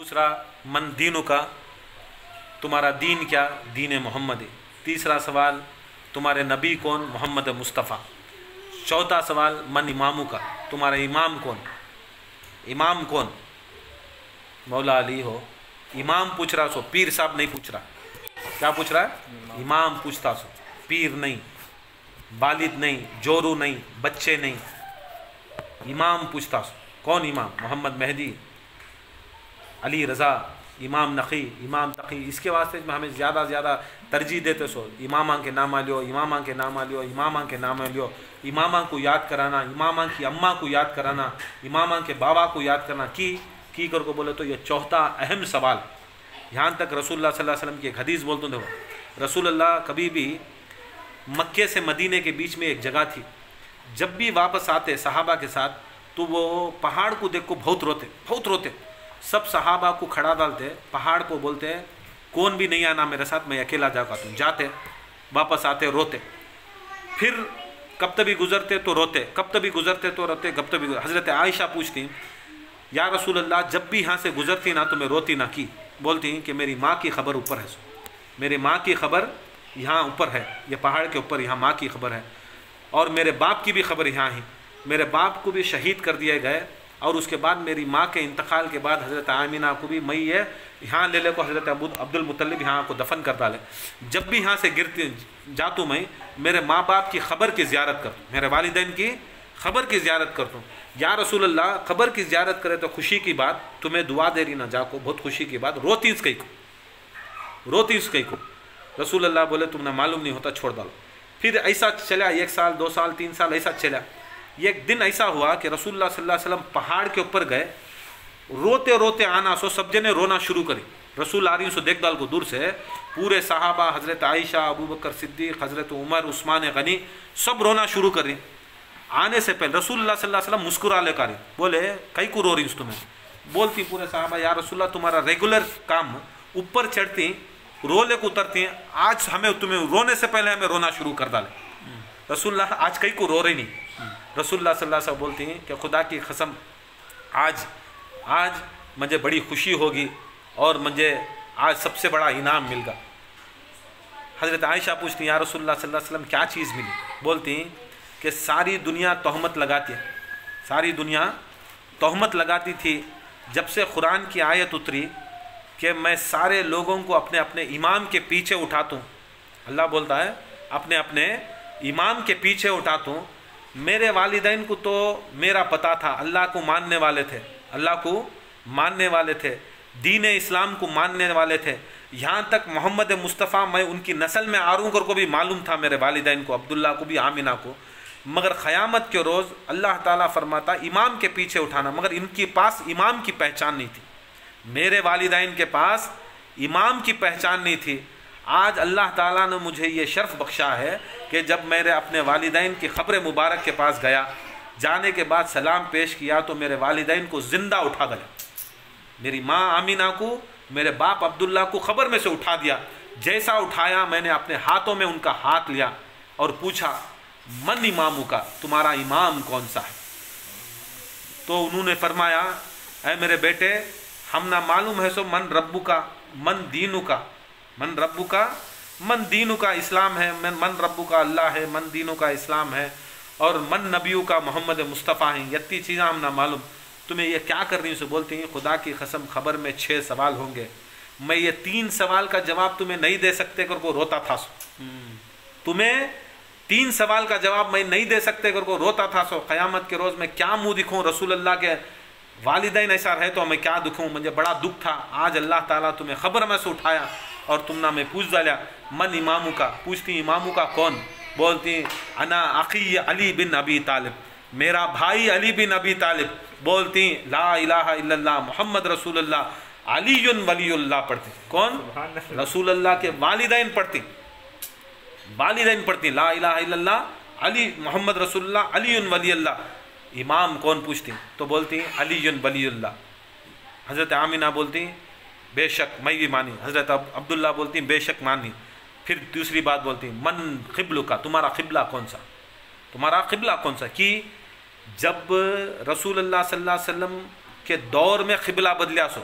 दूसरा मन दीनु का, तुम्हारा दीन क्या, दीन मोहम्मद है। तीसरा सवाल तुम्हारे नबी कौन, मोहम्मद मुस्तफ़ा। चौथा सवाल मन इमामू का, तुम्हारा इमाम कौन, इमाम कौन, मौला अली हो। इमाम पूछ रहा सो, पीर साहब नहीं पूछ रहा। क्या पूछ रहा है? इमाम पूछता सो, पीर नहीं, वालिद नहीं, जोरू नहीं, बच्चे नहीं, इमाम पूछता सो। कौन इमाम? मोहम्मद मेहदी, अली रज़ा, इमाम नक़ी, इमाम तक़ी। इसके वास्ते में हमें ज़्यादा से ज़्यादा तरजीह देते सो, इमामा के नाम लियो, इमामा के नाम लियो, इमामा के नाम लियो। इमामा को याद कराना, इमामा की अम्मा को याद कराना, इमामा के बाबा को याद करना की कर को बोले तो ये चौथा अहम सवाल। यहाँ तक रसूलुल्लाह सल्लल्लाहु अलैहि वसल्लम की एक हदीस बोलते थे, रसूलुल्लाह कभी भी मक्के से मदीने के बीच में एक जगह थी, जब भी वापस आते सहाबा के साथ तो वो पहाड़ को देख को बहुत रोते। सब सहाबा को खड़ा डालते, पहाड़ को बोलते कौन भी नहीं आना मेरे साथ, मैं अकेला जाऊँगा। तुम जाते, वापस आते रोते, फिर कब तभी गुजरते तो रोते, कब तभी गुजरते तो रोते, कब तभी। हज़रत आयशा पूछती, या रसूलल्लाह जब भी यहाँ से गुजरती ना तो मैं रोती ना की। बोलती कि मेरी माँ की खबर ऊपर है, मेरी माँ की खबर यहाँ ऊपर है, ये पहाड़ के ऊपर यहाँ माँ की खबर है, और मेरे बाप की भी खबर यहाँ है। मेरे बाप को भी शहीद कर दिए गए, और उसके बाद मेरी माँ के इंतकाल के बाद हज़रत आमिना को भी मई है यहाँ ले ले को हज़रत अब्दुल मुत्तलिब यहाँ को दफन कर डाले। जब भी यहाँ से गिरती जातू मैं मेरे माँ बाप की खबर की ज़ियारत कर, मेरे वालिदैन की खबर की ज़ियारत करता हूँ। या रसूलल्लाह खबर की ज़ियारत करे तो खुशी की बात, तुम्हें दुआ दे रही ना जाको, बहुत खुशी की बात। रोती इस कई को रसूलल्लाह बोले तुमने मालूम नहीं होता, छोड़ डालो। फिर ऐसा चला, 1 साल 2 साल 3 साल ऐसा चला। एक दिन ऐसा हुआ कि रसूलुल्लाह सल्लल्लाहु अलैहि वसल्लम पहाड़ के ऊपर गए, रोते रोते आना सो सब जने रोना शुरू करी। रसूल आ रही सो देख डाल को दूर से, पूरे सहाबा हज़रत आयशा, अबू बकर सिद्दीक़, हज़रत उमर, उस्मान गनी सब रोना शुरू कर रही। आने से पहले रसूलुल्लाह सल्लल्लाहु अलैहि वसल्लम मुस्कुरा ले कर बोले कई को रो रही तुम्हें? बोलती पूरे सहाबा, या रसूलुल्लाह तुम्हारा रेगुलर काम, ऊपर चढ़ती रो ले को उतरती, आज हमें तुम्हें रोने से पहले हमें रोना शुरू कर डाले। रसूलुल्लाह आज कई को रो रही नहीं। रसूलुल्लाह सल्लल्लाहु अलैहि वसल्लम बोलती हैं कि खुदा की कसम आज मुझे बड़ी खुशी होगी और मुझे आज सबसे बड़ा इनाम मिलेगा। हज़रत आयशा पूछती हैं, या रसूलुल्लाह सल्लल्लाहु अलैहि वसल्लम क्या चीज़ मिली? बोलती हैं कि सारी दुनिया तोहमत लगाती है, सारी दुनिया तोहमत लगाती थी। जब से कुरान की आयत उतरी कि मैं सारे लोगों को अपने अपने इमाम के पीछे उठाता हूँ, अल्लाह बोलता है अपने अपने इमाम के पीछे उठाता हूँ। मेरे वालिदैन को तो मेरा पता था, अल्लाह को मानने वाले थे, अल्लाह को मानने वाले थे, दीन इस्लाम को मानने वाले थे। यहाँ तक मोहम्मद मुस्तफ़ा मैं उनकी नस्ल में आरूँ कर को भी मालूम था, मेरे वालिदैन को, अब्दुल्ला को भी, आमिना को। मगर क़यामत के रोज़ अल्लाह ताला फरमाता इमाम के पीछे उठाना, मगर इनके पास इमाम की पहचान नहीं थी, मेरे वालिदैन के पास इमाम की पहचान नहीं थी। आज अल्लाह ताला ने मुझे ये शर्फ बख्शा है कि जब मेरे अपने वालिदैन की ख़ब्र मुबारक के पास गया, जाने के बाद सलाम पेश किया तो मेरे वालिदैन को ज़िंदा उठा दिया, मेरी माँ आमिना को, मेरे बाप अब्दुल्ला को ख़बर में से उठा दिया। जैसा उठाया मैंने अपने हाथों में उनका हाथ लिया और पूछा मन इमामू का, तुम्हारा इमाम कौन सा है? तो उन्होंने फरमाया, ऐ मेरे बेटे हम ना मालूम है सो मन रब्बू का, मन दीनू का, मन रब्बू का, मन दीनू का इस्लाम है, मन रब्बू का अल्लाह है, मन दीनू का इस्लाम है, और मन नबियों का मोहम्मद मुस्तफ़ा है। इतनी चीज़ें हम ना मालूम, तुम्हें ये क्या कर रही हूँ? से बोलती हैं खुदा की कसम खबर में 6 सवाल होंगे, मैं ये 3 सवाल का जवाब तुम्हें नहीं दे सकते कर को रोता था सो, तुम्हें 3 सवाल का जवाब मैं नहीं दे सकते कर को रोता था सो। क़यामत के रोज़ मैं क्या मुँह दिखाऊँ? रसूलुल्लाह के वालिदैन ऐसा रहे तो मैं क्या दिखाऊँ? मुझे बड़ा दुख था। आज अल्लाह ताला तुम्हें ख़बर में से उठाया और तुम ना मैं पूछ डालिया मन इमामू का। पूछती इमामू का कौन? बोलती अना अखी अली बिन अबी तालिब, मेरा भाई अली बिन अबी तालिब। बोलती ला इलाहा इल्लल्लाह मोहम्मद रसूलुल्लाह अलीयुन वलीउल्लाह पढ़ती। कौन? रसूलुल्लाह के वालिदैन पढ़ती, वालिदैन पढ़ती ला इलाहा इल्लल्लाह अली मोहम्मद रसूलुल्लाह अलीयुन वलीउल्लाह। इमाम कौन? पूछती तो बोलती अलीयुन वलीउल्लाह। हज़रत आमिना बोलती बेशक मैं भी मानी। हज़रत अब्दुल्ला बोलती बेशक मानी। फिर दूसरी बात बोलती मन क़िब्लु का, तुम्हारा क़िबला कौन सा, तुम्हारा क़िबला कौन सा? कि जब रसूलुल्लाह सल्लल्लाहु अलैहि वसल्लम के दौर में क़िबला बदलिया सो,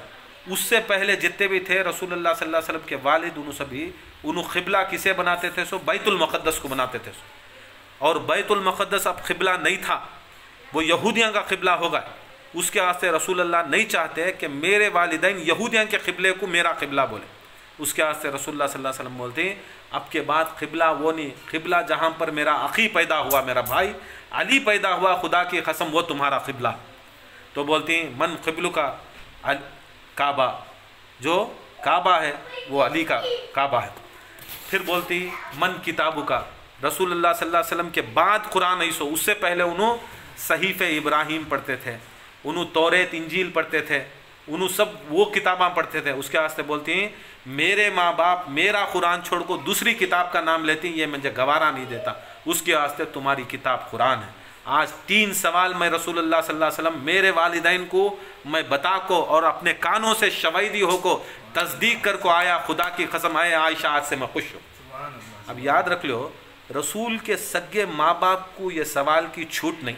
उससे पहले जितने भी थे रसूलुल्लाह सल्लल्लाहु अलैहि वसल्लम के वालिद उन्होंने सभी उन्होंने क़िबला किसे बनाते थे? सो बैतुल मुक़द्दस को बनाते थे। और बैतुल मुक़द्दस अब क़िबला नहीं था, वो यहूदियों का क़िबला होगा। उसके वास्ते रसूलुल्लाह नहीं चाहते कि मेरे वालिदैन यहूदियों के क़िबले को मेरा क़िबला बोले। उसके वास्ते रसूलुल्लाह सल्लल्लाहु अलैहि वसल्लम बोलते हैं अब के बाद क़िबला वो नहीं, क़िबला जहाँ पर मेरा अख़ी पैदा हुआ, मेरा भाई अली पैदा हुआ, खुदा की कसम वो तुम्हारा क़िबला। तो बोलती हैं मन क़िबलु का काबा, जो काबा है वो अली का काबा है। फिर बोलती मन किताबु का, रसूलुल्लाह सल्लल्लाहु अलैहि वसल्लम के बाद कुरान ऐसो, उससे पहले उन्होंने सहीफ़े इब्राहिम पढ़ते थे, उन्होंने तौरेत इंजील पढ़ते थे, उन्होंने सब वो किताबां पढ़ते थे। उसके वास्ते बोलती हैं मेरे माँ बाप मेरा कुरान छोड़ को दूसरी किताब का नाम लेती हैं, ये मुझे गवारा नहीं देता, उसके वास्ते तुम्हारी किताब कुरान है। आज 3 सवाल मैं रसूलुल्लाह सल्लल्लाहु अलैहि वसल्लम मेरे वालिदैन को मैं बता को और अपने कानों से शवाहिदी हो को तस्दीक कर को आया, खुदा की कसम है आयशा आज से मैं खुश हूँ। अब याद रख लो रसूल के सगे माँ बाप को ये सवाल की छूट नहीं,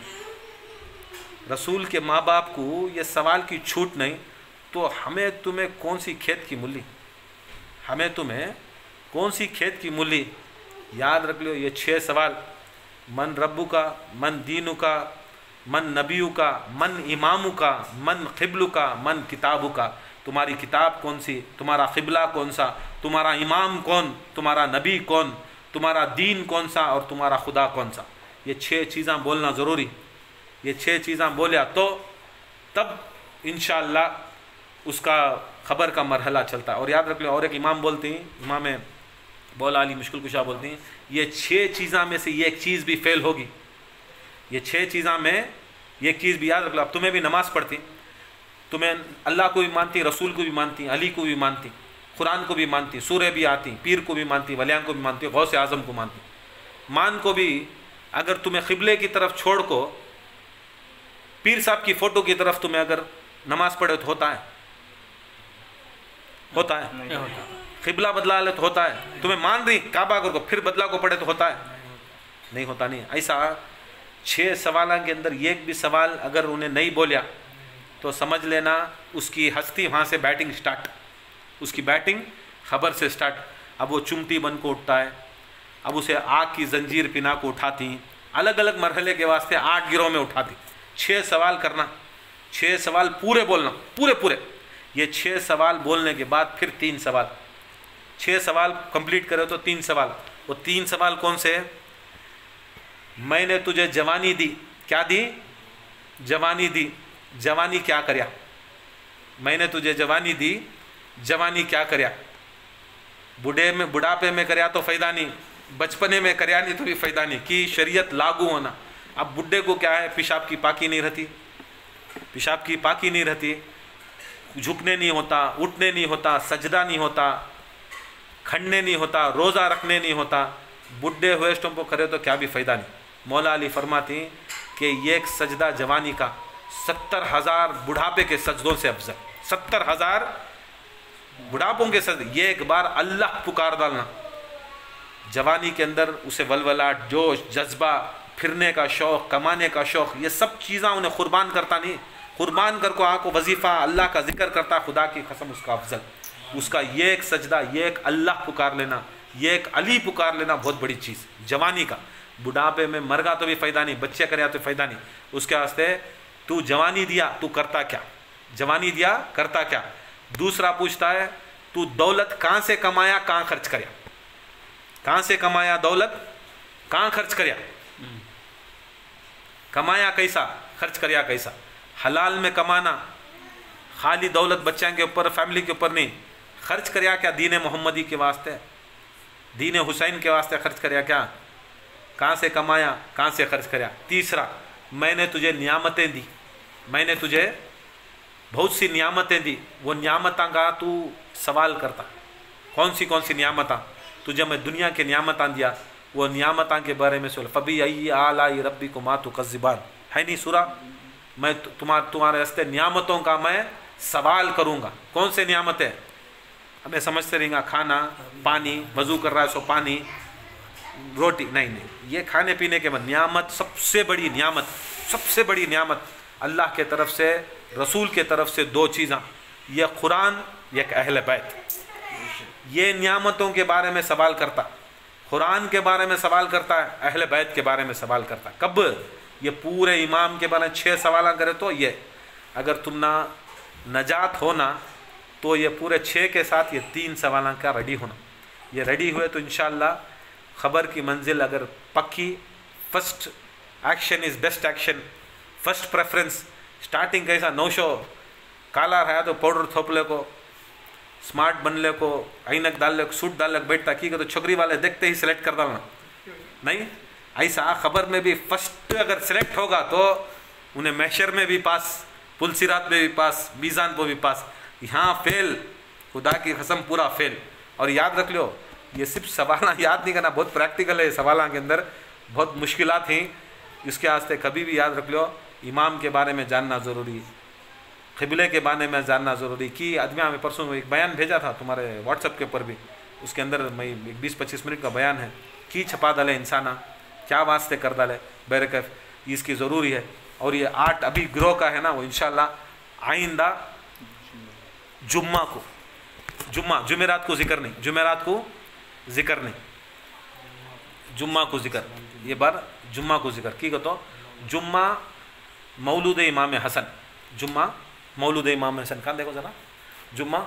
रसूल के माँ बाप को ये सवाल की छूट नहीं, तो हमें तुम्हें कौन सी खेत की मूली, हमें तुम्हें कौन सी खेत की मूली। याद रख लो ये 6 सवाल, मन रब्बू का, मन दीनु का, मन नबीयू का, मन इमामू का, मन क़िबलु का, मन किताबू का। तुम्हारी किताब कौन सी, तुम्हारा क़िबला कौन सा, तुम्हारा इमाम कौन, तुम्हारा नबी कौन, तुम्हारा दीन कौन सा और तुम्हारा खुदा कौन सा। ये 6 चीज़ें बोलना ज़रूरी। ये 6 चीज़ें बोलिया तो तब इंशाअल्लाह उसका ख़बर का मरहला चलता है। और याद रख लो और एक इमाम बोलते हैं, इमाम मौला अली मुश्किल कुशा बोलते हैं ये 6 चीज़ों में से एक चीज़ भी फेल होगी। ये 6 चीज़ों में एक चीज़ भी याद रख लो। अब तुम्हें भी नमाज़ पढ़ती, तुम्हें अल्लाह को भी मानती, रसूल को भी मानती, अली को भी मानती, कुरान को भी मानती, सूरह भी आती, पीर को भी मानती, वलियां को भी मानती, गौस आज़म को मानती, मान को भी। अगर तुम्हें क़िबले की तरफ छोड़ को पीर साहब की फ़ोटो की तरफ तुम्हें अगर नमाज़ पढ़े तो होता है, होता है नहीं होता। क़िबला बदला ले तो होता है, तुम्हें मान रही काबा को फिर बदला को पढ़े तो होता है, नहीं होता नहीं। ऐसा 6 सवालों के अंदर एक भी सवाल अगर उन्हें नहीं बोलिया तो समझ लेना उसकी हस्ती वहाँ से बैटिंग स्टार्ट, उसकी बैटिंग खबर से स्टार्ट। अब वो चुमटी बन को उठता है, अब उसे आग की जंजीर पिना को उठाती, अलग अलग मरहले के वास्ते 8 गिरोह में उठाती। 6 सवाल करना, 6 सवाल पूरे बोलना, पूरे पूरे। ये 6 सवाल बोलने के बाद फिर 3 सवाल, 6 सवाल कंप्लीट करे तो 3 सवाल। वो 3 सवाल कौन से है? मैंने तुझे जवानी दी, क्या दी? जवानी दी, जवानी क्या करया? मैंने तुझे जवानी दी, जवानी क्या करया? बुढ़ापे में करया तो फ़ायदा नहीं, बचपने में करया नहीं तो भी फ़ायदा नहीं। कि शरीयत लागू होना। अब बुढ़े को क्या है, पेशाब की पाकी नहीं रहती, पेशाब की पाकी नहीं रहती, झुकने नहीं होता, उठने नहीं होता, सजदा नहीं होता, खड़ने नहीं होता, रोज़ा रखने नहीं होता। बुढ़े हुए को करे तो क्या भी फ़ायदा नहीं। मौला अली फरमाती कि ये एक सजदा जवानी का 70,000 बुढ़ापे के सजदों से अफजल। 70,000 बुढ़ापों के सजदे, ये एक बार अल्लाह पुकार डालना। जवानी के अंदर उसे वलवलाट, जोश, जज्बा, फिरने का शौक़, कमाने का शौक़, ये सब चीज़ें उन्हें कुर्बान करता नहीं। कुर्बान कर को आको वजीफ़ा अल्लाह का जिक्र करता, खुदा की कसम उसका अफजल। उसका ये एक सजदा, ये एक अल्लाह पुकार लेना, ये एक अली पुकार लेना बहुत बड़ी चीज़ जवानी का। बुढ़ापे में मरगा तो भी फ़ायदा नहीं, बच्चे करे तो फ़ायदा नहीं। उसके वास्ते तू जवानी दिया, तू करता क्या? जवानी दिया, करता क्या? दूसरा पूछता है तू दौलत कहाँ से कमाया, कहाँ खर्च करया? कहाँ से कमाया दौलत, कहाँ खर्च करया? कमाया कैसा, खर्च करया कैसा? हलाल में कमाना, खाली दौलत बच्चों के ऊपर, फैमिली के ऊपर नहीं। खर्च करया क्या? दीन मोहम्मदी के वास्ते, दीन हुसैन के वास्ते खर्च करया क्या? कहाँ से कमाया, कहाँ से खर्च करया? तीसरा, मैंने तुझे नियामतें दी, मैंने तुझे बहुत सी नियामतें दी, वो नियामतां का तू सवाल करता, कौन सी नियामतां? तुझे मैं दुनिया के नियामतां दिया, वो नियामतां के बारे में सोल। फबी आई आलाई रब्बी को मातु कज़िबान, है नहीं सूरा? मैं तुम्हारे रास्ते नियामतों का मैं सवाल करूँगा। कौन से नियामतें? हमें समझते रहेंगे खाना, पानी, वज़ू कर रहा है सो पानी, रोटी, नहीं, ये खाने पीने के बाद नियामत, सबसे बड़ी नियामत, सबसे बड़ी नियामत अल्लाह के तरफ से, रसूल के तरफ से 2 चीज़ें। ये कुरान, एक अहले बैत, ये नियामतों के बारे में सवाल करता, कुरान के बारे में सवाल करता है, अहले बैत के बारे में सवाल करता। कब? ये पूरे इमाम के बारे में 6 सवाल करे तो ये, अगर तुम ना नजात हो ना तो ये पूरे 6 के साथ ये 3 सवाल का रेडी होना। ये रेडी हुए तो इंशाअल्लाह खबर की मंजिल अगर पक्की, first action is best action, first preference. Starting कैसा नौशो काला रहा तो पाउडर थोपले को, स्मार्ट बनले को, ऐनक डाल ले को, सूट डाल ले बैठता की तो छोकरी वाले देखते ही सिलेक्ट कर डालना नहीं। ऐसा खबर में भी फर्स्ट अगर सिलेक्ट होगा तो उन्हें मैशर में भी पास, पुलसिरात में भी पास, मीज़ान को भी पास। यहाँ फेल, खुदा की कसम पूरा फेल। और याद रख लो, ये सिर्फ सवाल याद नहीं करना, बहुत प्रैक्टिकल है। सवालों के अंदर बहुत मुश्किलात हैं, इसके वास्ते कभी भी याद रख लो इमाम के बारे में जानना ज़रूरी, क़िबले के बारे में जानना ज़रूरी। कि आदमी में परसों एक बयान भेजा था तुम्हारे व्हाट्सएप के ऊपर भी, उसके अंदर मैं 20-25 मिनट का बयान है कि छपा डाले इंसाना क्या वास्ते कर डाले बैरकफ, इसकी ज़रूरी है। और ये 8 अभी गिरोह का है ना, वो इंशाल्लाह आइंदा जुम्मा को, जुमेरात को जिक्र नहीं, जुमेरात को जिक्र नहीं, जुम्मा को जिक्र, ये बार जुम्मा को जिक्र की तो जुम्मा मौलूद इमाम हसन, जुम्मा मौलूद इमाम हसन का देखो ज़रा, जुम्मा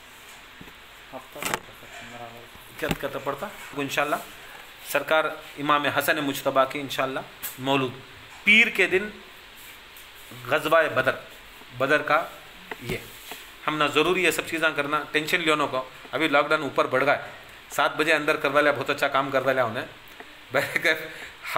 क्या कहता पड़ता इंशाल्लाह सरकार इमाम हसन मुजतबा की इंशाल्लाह मौलूद, पीर के दिन गज़वा बदर, बदर का ये हम ना ज़रूरी है सब चीज़ें करना। टेंशन लियोनों को अभी लॉकडाउन ऊपर बढ़ गया, 7 बजे अंदर करवा लिया, बहुत अच्छा काम करवा लिया उन्हें बैठकर।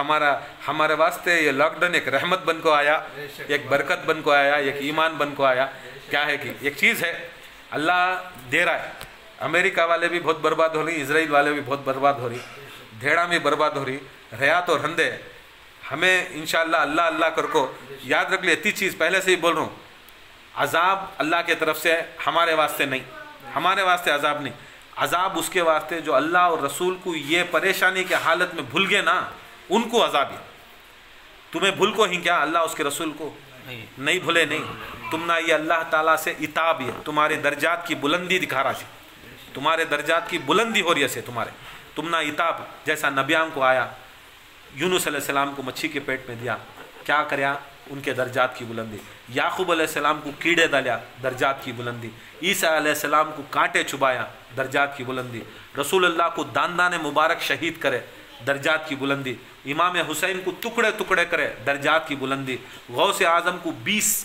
हमारे वास्ते ये लॉकडाउन एक रहमत बन को आया, एक बरकत बन को आया, एक ईमान बन को आया। क्या है कि एक चीज़ है अल्लाह दे रहा है, अमेरिका वाले भी बहुत बर्बाद हो रही, इजराइल वाले भी बहुत बर्बाद हो रही, धेड़ा भी बर्बाद हो रही, रयात और हंदे। हमें इंशाअल्लाह अल्लाह अल्लाह कर को याद रख ले, इतनी चीज़ पहले से ही बोल रहा हूँ, अजाब अल्लाह के तरफ से हमारे वास्ते नहीं, हमारे वास्ते अजाब नहीं, अजाब उसके वास्ते जो अल्लाह और रसूल को ये परेशानी के हालत में भूल गए ना, उनको अजाब है। तुम्हें भूल को ही क्या, अल्लाह उसके रसूल को नहीं भूले नहीं। तुम ना ये अल्लाह ताला से इताब है, तुम्हारे दर्जात की बुलंदी दिखा रहा है, तुम्हारे दर्जात की बुलंदी हो रही है तुम्हारे, तुम ना इताब जैसा नबियाम को आया, यूनुस अलैहिस्सलाम को मच्छी के पेट में दिया, क्या करया उनके दर्जात की बुलंदी, याकूब अलैहिस्सलाम को कीड़े डालिया, दर्जात की बुलंदी, ईसा अलैहिस्सलाम को कांटे चुबाया, दर्जात की बुलंदी, रसूल अल्लाह को दान मुबारक शहीद करे, दर्जात की बुलंदी, इमाम हुसैन को टुकड़े टुकड़े करे, दर्जात की बुलंदी, गौसे आज़म को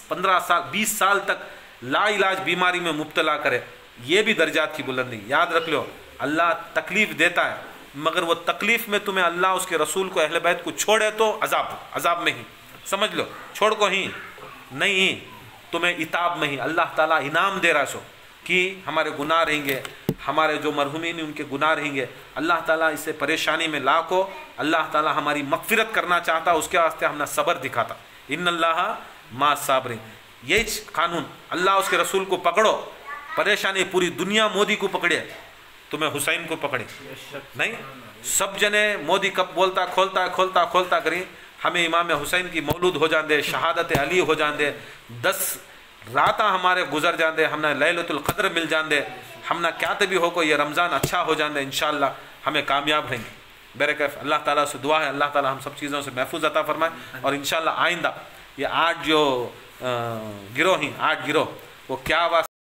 20 साल तक लाइलाज बीमारी में मुब्तला करे, ये भी दर्जात की बुलंदी। याद रख लो, अल्लाह तकलीफ़ देता है, मगर वो तकलीफ़ में तुम्हें अल्लाह उसके रसूल को अहले बैत को छोड़े तो अजाब में ही समझ लो, छोड़ को ही नहीं, तुम्हें इताब में ही अल्लाह ताला इनाम दे रहा सो कि हमारे गुनाह रहेंगे, हमारे जो मरहुमीन उनके गुनाह रहेंगे, अल्लाह ताला इससे परेशानी में ला को अल्लाह ताला हमारी मगफिरत करना चाहता, उसके वास्ते हमने सब्र दिखाता। इन्नल्लाह मा साबरीन, यही कानून, अल्लाह उसके रसूल को पकड़ो, परेशानी पूरी दुनिया मोदी को पकड़े, तुम्हें हुसैन को पकड़े नहीं। सब जने मोदी कब बोलता खोलता करें, हमें इमाम हुसैन की मौलूद हो जान दे, शहादत अली हो जान दे, 10 राता हमारे गुजर जान दे, हमने लैलतुल क़द्र मिल जान दे, हमने क्या तभी हो को ये रमज़ान अच्छा हो जान दे, इंशाअल्लाह हमें कामयाब रहेंगे। बेरकफ अल्लाह ताला से दुआ है, अल्लाह ताला हम सब चीज़ों से महफूज अता फरमाए। और इंशाअल्लाह आइंदा ये 8 जो गिरोह हैं, 8 गिरोह वो क्या